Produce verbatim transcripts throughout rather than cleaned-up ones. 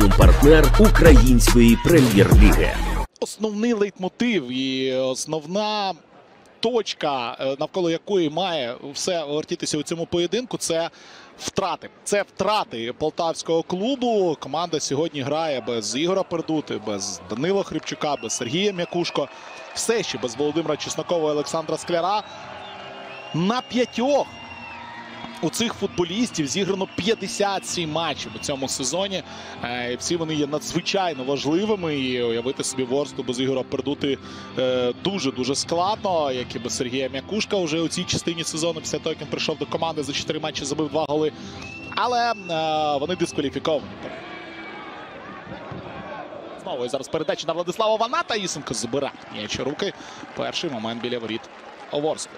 преміум-партнер української прем'єр-ліги. Основний лейтмотив і основна точка, навколо якої має все вертітися у цьому поєдинку, це втрати. Це втрати полтавського клубу. Команда сьогодні грає без Ігора Пердути, без Данила Хрипчука, без Сергія М'якушко. Все ще без Володимира Чеснокова і Олександра Скляра. На п'ятьох у цих футболістів зіграно п'ятдесят сім матчів у цьому сезоні. І всі вони є надзвичайно важливими. І уявити собі Ворсклу без Ігора Пердути дуже-дуже складно. Як і без Сергія М'якушка вже у цій частині сезону. Після того, як він прийшов до команди, за чотири матчі забив два голи. Але вони дискваліфіковані. Знову і зараз передача на Владислава Ваната. Ісенко забирає м'яч у руки. Перший момент біля воріт Ворскли.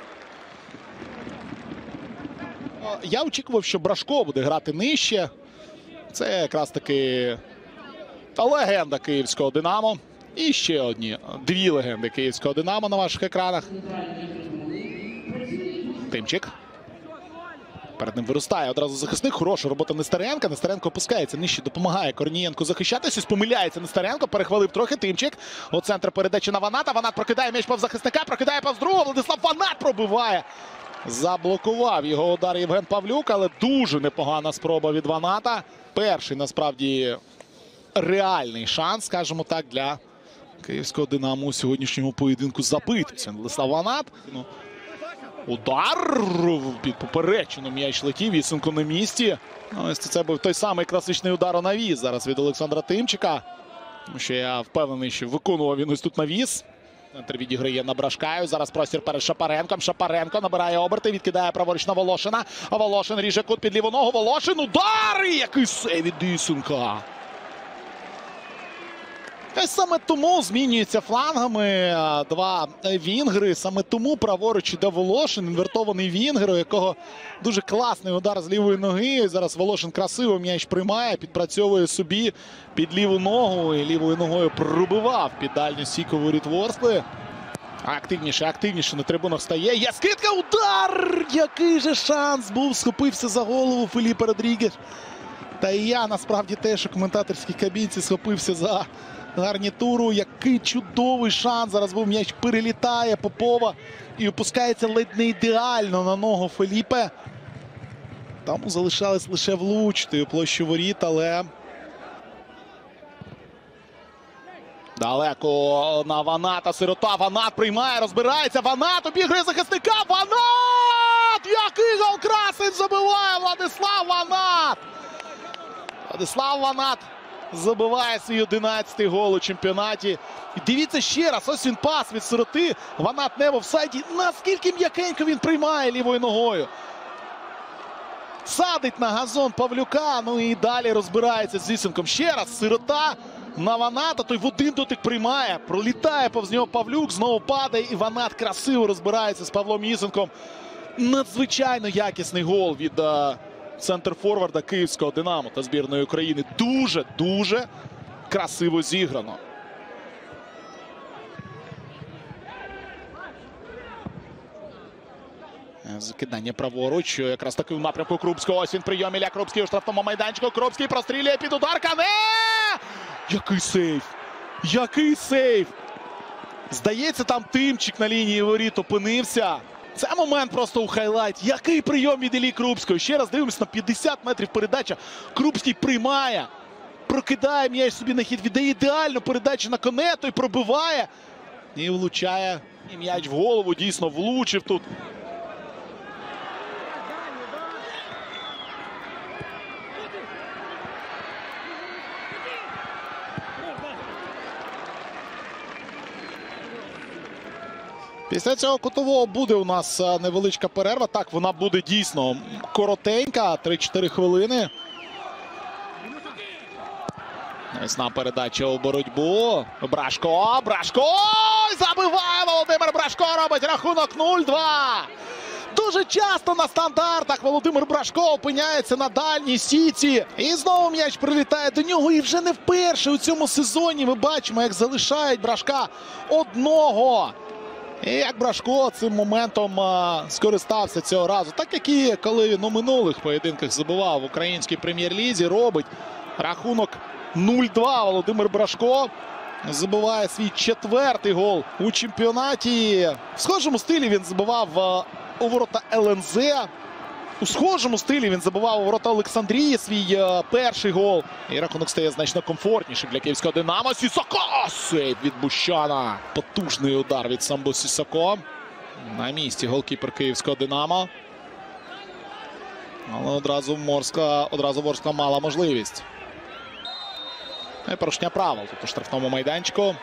Я очікував, що Брашко буде грати нижче. Це якраз таки легенда київського «Динамо». І ще одні дві легенди київського «Динамо» на ваших екранах. Тимчик. Перед ним виростає одразу захисник. Хороша робота Нестеренка. Нестеренко опускається нижче, допомагає Корнієнку захищатися. Помиляється Нестеренко, перехвалив трохи Тимчик. У центр передачі на Ваната. Ванат прокидає м'яч повз захисника, прокидає повз другого. Владислав Ванат пробиває. Заблокував його удар Євген Павлюк, але дуже непогана спроба від Ваната. Перший, насправді, реальний шанс, скажімо так, для київського «Динамо» у сьогоднішньому поєдинку забити. Це Владислав Ванат. Ну, удар під поперечину м'яч летів. Ісенко на місці. Ну, ось це був той самий класичний удар у навіс зараз від Олександра Тимчика. Тому що я впевнений, що виконував він ось тут навіс. Центр відіграє на Брашкаю. Зараз простір перед Шапаренком. Шапаренко набирає оберти, відкидає праворуч на Волошина. А Волошин ріже кут під ліву ногу. Волошин, удар! Який сейв від Ісенка! Ось саме тому змінюються флангами два вінгри. Саме тому праворуч іде Волошин, інвертований вінгер, у якого дуже класний удар з лівої ноги. Зараз Волошин красиво м'яч приймає, підпрацьовує собі під ліву ногу і лівою ногою пробивав під дальню стійку воріт Ворскли. Активніше, активніше на трибунах стає. Є скидка, удар! Який же шанс був! Схопився за голову Феліпе Родрігес. Та і я насправді теж у коментаторській кабінці схопився за гарнітуру. Який чудовий шанс. Зараз був м'яч, перелітає Попова і опускається ледь не ідеально на ногу Феліпе. Там залишалось лише влучити у площу воріт, але далеко на Ваната. Сирота. Ванат приймає, розбирається. Ванат обігрує захисника. Ванат! Який гол красень забиває Владислав Ванат! Владислав Ванат забиває свій одинадцятий гол у чемпіонаті. І дивіться ще раз, ось він пас від Сироти. Ванат не в офсайді. Наскільки м'якенько він приймає лівою ногою. Садить на газон Павлюка, ну і далі розбирається з Ісенком. Ще раз Сирота на Ваната, той в один дотик приймає. Пролітає повз нього Павлюк, знову падає і Ванат красиво розбирається з Павлом Ісенком. Надзвичайно якісний гол від центр-форварда київського «Динамо» та збірної України. Дуже-дуже красиво зіграно. Закидання праворуч. Якраз таки в напрямку Крупського. Ось він прийом. Ілля Крупський у штрафному майданчику. Крупський прострілює під удар. Кане! Який сейф! Який сейф! Здається, там Тимчик на лінії воріт опинився. Це момент просто у хайлайт. Який прийом від Іллі Крупського. Ще раз дивимося на п'ятдесят метрів передача. Крупський приймає. Прокидає м'яч собі на хід. Віддає ідеальну передачу на Коне. Той пробиває. І влучає. І м'яч в голову. Дійсно влучив тут. Після цього кутового буде у нас невеличка перерва. Так, вона буде дійсно коротенька. три-чотири хвилини. Ось на передача у боротьбу. Брашко. Брашко! Забиває Володимир Брашко. Робить рахунок нуль-два. Дуже часто на стандартах Володимир Брашко опиняється на дальній сітці. І знову м'яч прилітає до нього. І вже не вперше у цьому сезоні ми бачимо, як залишають Брашка одного. І як Брашко цим моментом а, скористався цього разу. Так як і коли він у минулих поєдинках забивав в українській прем'єр-лізі, робить рахунок нуль-два. Володимир Брашко забиває свій четвертий гол у чемпіонаті. В схожому стилі він забивав у ворота ел ен зет. У схожому стилі він забивав у ворота Олександрії свій е, перший гол. І рахунок стає значно комфортнішим для київського «Динамо». Сісоко! Сейв від Бущана. Потужний удар від Самбо Сісоко. На місці голкіпер київського «Динамо». Але одразу Ворскла, одразу Ворскла мала можливість. І порушення правил тут у штрафному майданчику.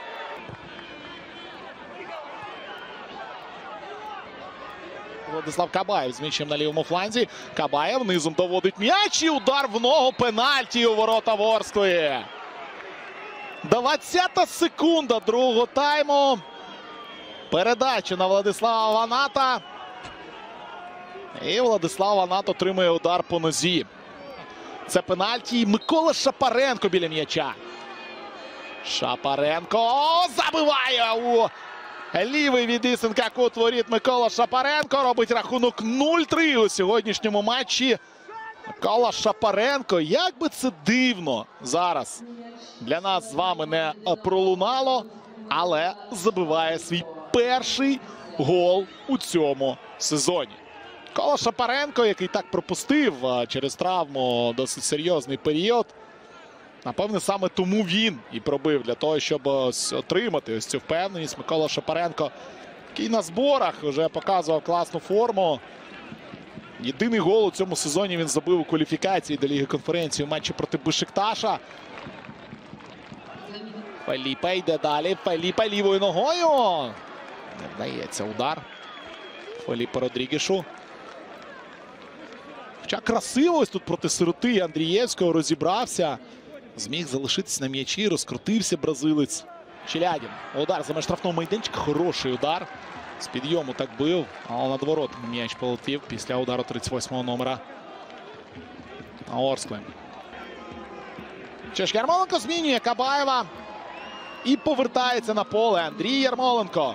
Владислав Кабаєв з м'ячем на лівому фланзі. Кабаєв низом доводить м'яч і удар в ногу, пенальті у ворота Ворскли. двадцята секунда другого тайму. Передача на Владислава Ваната. І Владислав Ванат отримує удар по нозі. Це пенальті. Микола Шапаренко біля м'яча. Шапаренко забиває у лівий від Ісенка кут воріт. Микола Шапаренко робить рахунок нуль-три у сьогоднішньому матчі. Микола Шапаренко, як би це дивно зараз для нас з вами не пролунало, але забиває свій перший гол у цьому сезоні. Микола Шапаренко, який так пропустив через травму досить серйозний період. Напевне, саме тому він і пробив для того, щоб отримати ось цю впевненість. Микола Шапаренко, який на зборах вже показував класну форму. Єдиний гол у цьому сезоні він забив у кваліфікації до Ліги конференції у матчі проти Бешикташа. Феліпе йде далі. Феліпе лівою ногою. Не вдається удар Феліпе Родрігешу. Хоча красиво ось тут проти сироти Андрієвського розібрався. Зміг залишитися на м'ячі, розкрутився бразилець. Челядін. Удар за меж штрафного майданчика. Хороший удар. З підйому так бив. Але над воротами м'яч полетів після удару тридцять восьмого номера. Ворскли. Чеш Ярмоленко змінює Кабаєва. І повертається на поле Андрій Ярмоленко.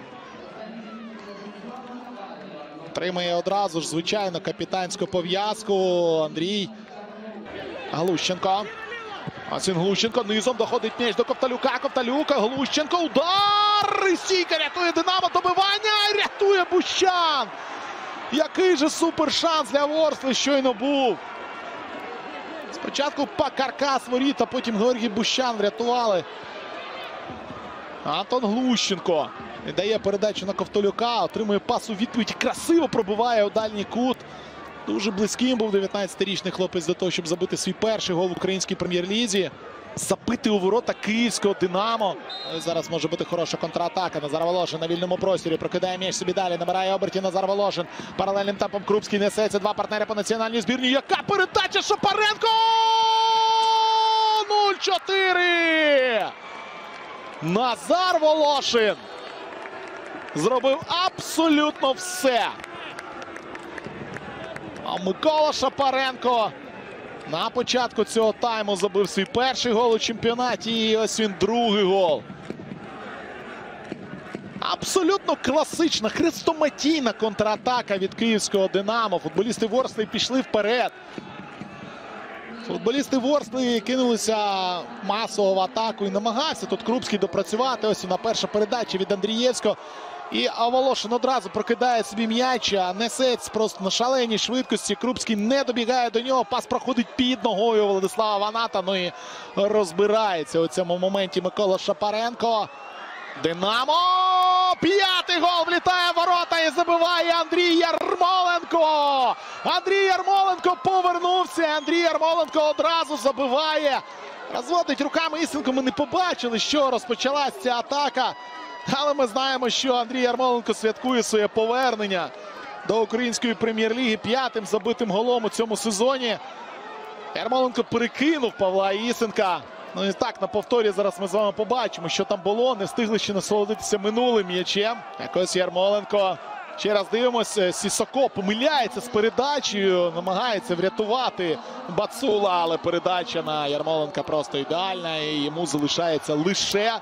Отримує одразу ж, звичайно, капітанську пов'язку. Андрій Глущенко. Ось він Глущенко низом доходить м'яч до Ковталюка. Ковталюка, Глущенко, удар! І стійка рятує Динамо, добивання, і рятує Бущан! Який же супер шанс для Ворскли щойно був. Спочатку Каркас воріт, а потім Георгій Бущан врятували. Антон Глущенко дає передачу на Ковталюка, отримує пас у відповідь, красиво пробиває у дальній кут. Дуже близьким був дев'ятнадцятирічний хлопець до того, щоб забити свій перший гол в українській прем'єр-лізі. Забити у ворота київського «Динамо». І зараз може бути хороша контратака. Назар Волошин на вільному просторі. Прокидає м'яч собі далі. Набирає обертів Назар Волошин. Паралельним темпом Крупський несеться. Два партнери по національній збірні. Яка передача Шапаренко! нуль-чотири! Назар Волошин зробив абсолютно все. А Микола Шапаренко на початку цього тайму забив свій перший гол у чемпіонаті. І ось він другий гол. Абсолютно класична, хрестоматійна контратака від київського «Динамо». Футболісти Ворскли пішли вперед. Футболісти Ворскли кинулися масово в атаку і намагався тут Крупський допрацювати. Ось на перша передача від Андрієвського. І Волошин одразу прокидає собі м'яч, несець просто на шаленій швидкості. Крупський не добігає до нього, пас проходить під ногою Владислава Ваната. Ну і розбирається у цьому моменті Микола Шапаренко. «Динамо» п'ятий гол влітає в ворота і забиває Андрій Ярмоленко. Андрій Ярмоленко повернувся. Андрій Ярмоленко одразу забиває. Розводить руками Ісенко. Ми не побачили, що розпочалась ця атака. Але ми знаємо, що Андрій Ярмоленко святкує своє повернення до української прем'єр-ліги п'ятим забитим голом у цьому сезоні. Ярмоленко перекинув Павла Ісенка. Ну і так, на повторі зараз ми з вами побачимо, що там було. Не встигли ще насолодитися минулим м'ячем. Якось Ярмоленко. Ще раз дивимося, Сісоко помиляється з передачею, намагається врятувати Бацула, але передача на Ярмоленка просто ідеальна. І йому залишається лише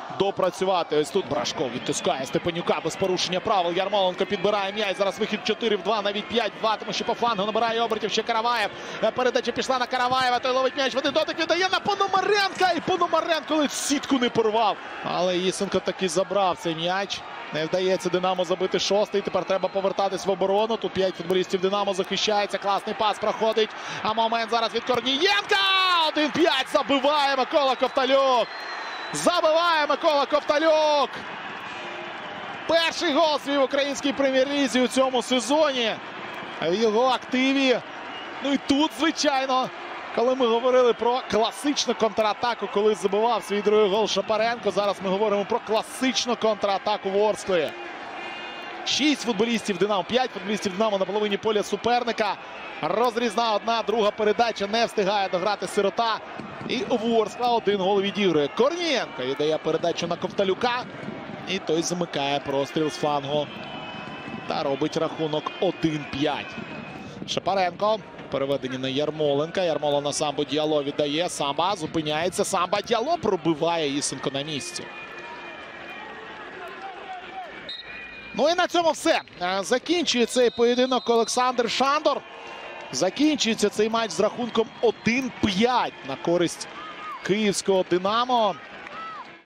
допрацювати. Ось тут Брашко відтискає Степанюка без порушення правил. Ярмоленко підбирає м'яч. Зараз вихід чотири в два, навіть п'ять в два, тому що по флангу набирає обертів ще Караваєв. Передача пішла на Караваєва, той ловить м'яч, в один дотик віддає на Пономаренка. І Пономаренко ледь сітку не порвав. Але Ісенко таки забрав цей м'яч. Не вдається Динамо забити шостий. Тепер треба повертатись в оборону. Тут п'ять футболістів Динамо захищається. Класний пас проходить. А момент зараз від Корнієнка. один п'ять забиває Микола Ковталюк. Забиває Микола Ковталюк. Перший гол свій в українській прем'єр-лізі у цьому сезоні. В його активі. Ну і тут, звичайно, коли ми говорили про класичну контратаку, коли забивав свій другий гол Шапаренко, зараз ми говоримо про класичну контратаку Ворскли. Шість футболістів Динамо, п'ять футболістів Динамо на половині поля суперника. Розрізна одна, друга передача, не встигає дограти Сирота. І Ворскла один гол відігрує. Корнієнко віддає передачу на Ковталюка. І той замикає простріл з флангу. Та робить рахунок один п'ять. Шапаренко. Переведені на Ярмоленка. Ярмола на Самбо Діало віддає. Самба зупиняється. Самба Діало пробиває Ісенко на місці. Ну і на цьому все. Закінчує цей поєдинок Олександр Шандор. Закінчується цей матч з рахунком один п'ять на користь київського Динамо.